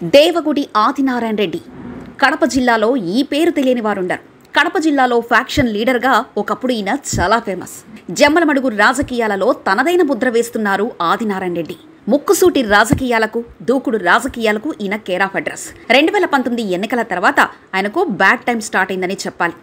దేవగుడి ఆదినారాయణ రెడ్డి కడప జిల్లాలో ఈ పేరు తెలియని వారుండరు. కడప జిల్లాలో ఫ్యాక్షన్ లీడర్గా ఒకప్పుడు ఈయన చాలా ఫేమస్. జమ్మలమడుగు రాజకీయాలలో తనదైన ముద్ర వేస్తున్నారు ఆదినారాయణ రెడ్డి. ముక్కుసూటి రాజకీయాలకు, దూకుడు రాజకీయాలకు ఈయన కేర్ ఆఫ్ అడ్రస్. 2019 ఎన్నికల తర్వాత ఆయనకు బ్యాడ్ టైం స్టార్ట్ అయిందని చెప్పాలి.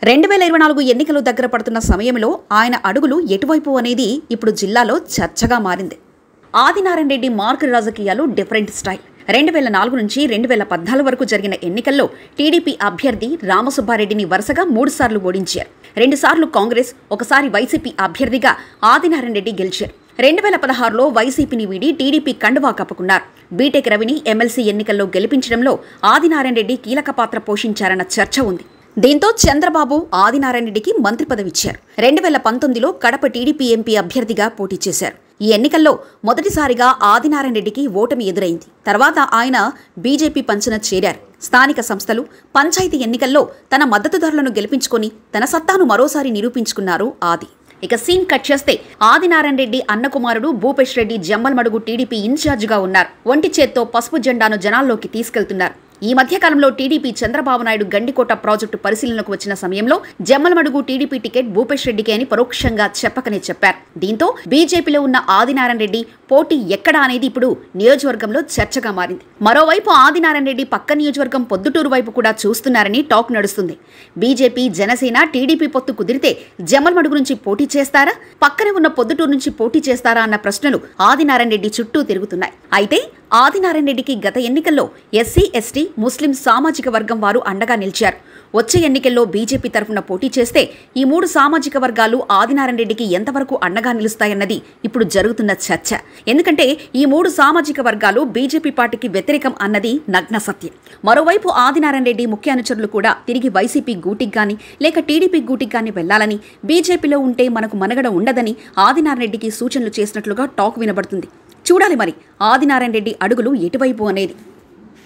2024 ఎన్నికలు దగ్గర పడుతున్న సమయంలో ఆయన అడుగులు ఎటువైపు అనేది ఇప్పుడు జిల్లాలో చర్చగా మారింది. ఆదినారాయణ రెడ్డి మార్క్ రాజకీయాలు డిఫరెంట్ స్టైల్. 2004 నుంచి 2014 వరకు జరిగిన ఎన్నికల్లో టీడీపీ అభ్యర్థి రామసుబ్బారెడ్డిని వరుసగా 3 సార్లు ఓడించారు. 2 సార్లు కాంగ్రెస్, ఒకసారి వైసీపీ అభ్యర్థిగా ఆదినారాయణ రెడ్డి గెలిచారు. 2016లో వైసీపీని వీడి టీడీపీ కండువా కప్పుకున్నారు. బీటెక్ రవిని ఎమ్మెల్సీ ఎన్నికల్లో గెలిపించడంలో ఆదినారాయణ రెడ్డి కీలక పాత్ర పోషించారన్న చర్చ ఉంది. దీంతో చంద్రబాబు ఆదినారాయణ రెడ్డికి మంత్రి పదవి ఇచ్చారు. 2019లో కడప టీడీపీ ఎంపీ అభ్యర్థిగా పోటీ చేశారు. ఈ ఎన్నికల్లో మొదటిసారిగా ఆదినారాయణ రెడ్డికి ఓటమి ఎదురైంది. తర్వాత ఆయన బీజేపీ పంచన చేరారు. స్థానిక సంస్థలు, పంచాయతీ ఎన్నికల్లో తన మద్దతుదారులను గెలిపించుకొని తన సత్తాను మరోసారి నిరూపించుకున్నారు ఆది. ఇక సీన్ కట్ చేస్తే ఆదినారాయణ రెడ్డి అన్న కుమారుడు భూపేష్ రెడ్డి జమ్మలమడుగు టీడీపీ ఇన్ఛార్జిగా ఉన్నారు. ఒంటి చేత్తో పసుపు జెండాను జనాల్లోకి తీసుకెళ్తున్నారు. ఈ మధ్యకాలంలో టీడీపీ చంద్రబాబు నాయుడు గండికోట ప్రాజెక్టు పరిశీలనకు వచ్చిన సమయంలో జమ్మలమడుగు టీడీపీ టికెట్ భూపేష్ రెడ్డికి అని పరోక్షంగా చెప్పకనే చెప్పారు. దీంతో బీజేపీలో ఉన్న ఆదినారాయణ రెడ్డి పోటీ ఎక్కడా అనేది ఇప్పుడు నియోజకవర్గంలో చర్చగా మారింది. మరోవైపు ఆదినారాయణ రెడ్డి పక్క నియోజకవర్గం పొద్దుటూరు వైపు కూడా చూస్తున్నారని టాక్ నడుస్తుంది. బీజేపీ, జనసేన, టీడీపీ పొత్తు కుదిరితే జమ్మలమడుగు నుంచి పోటీ చేస్తారా, పక్కనే ఉన్న పొద్దుటూరు నుంచి పోటీ చేస్తారా అన్న ప్రశ్నలు ఆదినారాయణ రెడ్డి చుట్టూ తిరుగుతున్నాయి. అయితే ఆదినారాయణ రెడ్డికి గత ఎన్నికల్లో ఎస్సీ, ఎస్టీ, ముస్లిం సామాజిక వర్గం వారు అండగా నిలిచారు. వచ్చే ఎన్నికల్లో బీజేపీ తరఫున పోటీ చేస్తే ఈ 3 సామాజిక వర్గాలు ఆదినారాయణ రెడ్డికి ఎంతవరకు అండగా నిలుస్తాయన్నది ఇప్పుడు జరుగుతున్న చర్చ. ఎందుకంటే ఈ 3 సామాజిక వర్గాలు బీజేపీ పార్టీకి వ్యతిరేకం అన్నది నగ్న సత్యం. మరోవైపు ఆదినారాయణ రెడ్డి ముఖ్య అనుచరులు కూడా తిరిగి వైసీపీ గూటికి గాని లేక టీడీపీ గూటికి గాని వెళ్లాలని, బీజేపీలో ఉంటే మనకు మనగడ ఉండదని ఆదినారాయణ రెడ్డికి సూచనలు చేసినట్లుగా టాక్ వినబడుతుంది. చూడాలి మరి ఆదినారాయణ రెడ్డి అడుగులు ఎటువైపు అనేది.